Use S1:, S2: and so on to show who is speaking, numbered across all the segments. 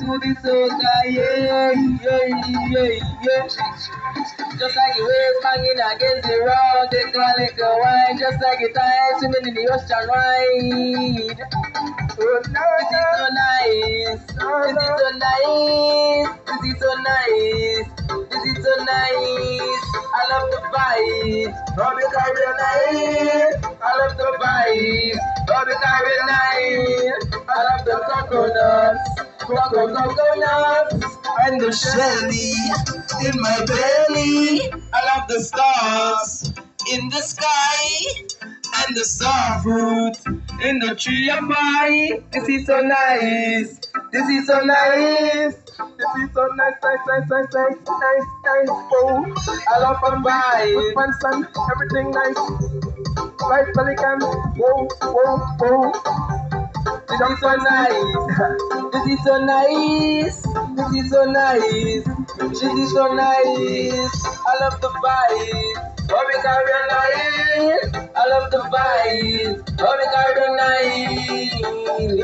S1: to the soca, yeah, yeah, yeah, yeah. Just like the waves banging against the rock, they call it a wine. Just like the tides swimming in the ocean wide. Oh, no, this is so nice. This is so nice. This is so nice. This is so nice. I love the vibe of the Caribbean night. I love the vibe of the Caribbean night. I love the coconuts, coconuts, and the shelly in my belly. I love the stars in the sky and the star fruit in the tree of mine. This is so nice. This is so nice. This is so nice, nice, nice, nice, nice, nice, nice. Oh, I love a vibe. Fun, sun, everything nice. Like pelican. Whoa, whoa, whoa. This is so nice. This is so nice. This is so nice. This is so nice. I love the vibe of the Caribbean night. I love the vibe of the Caribbean night.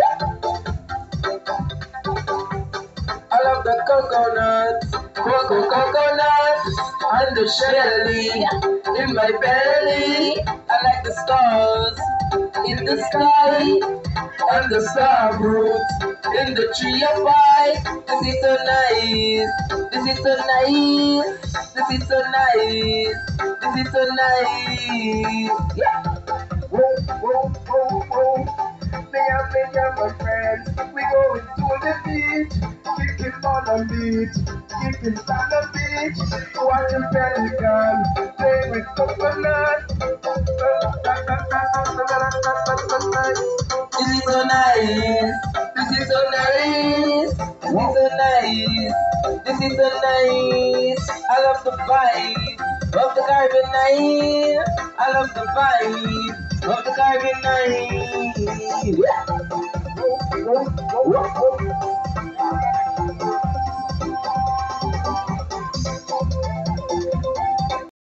S1: I love the coconuts, coconuts, and the shelly in my belly. I like the stars in the sky and the star fruit in the tree of life. This is so nice. This is so nice. This is so nice. This is so nice. Yeah. Whoa, whoa, whoa, whoa. Me and my friends, we going to the beach, kicking on the beach, kicking on the beach, watching pelican, playing with coconut. This is so nice. This is so nice. This is so nice. This is so nice. I love the vibe of the Caribbean night. I love the vibe of the Caribbean night. Yeah.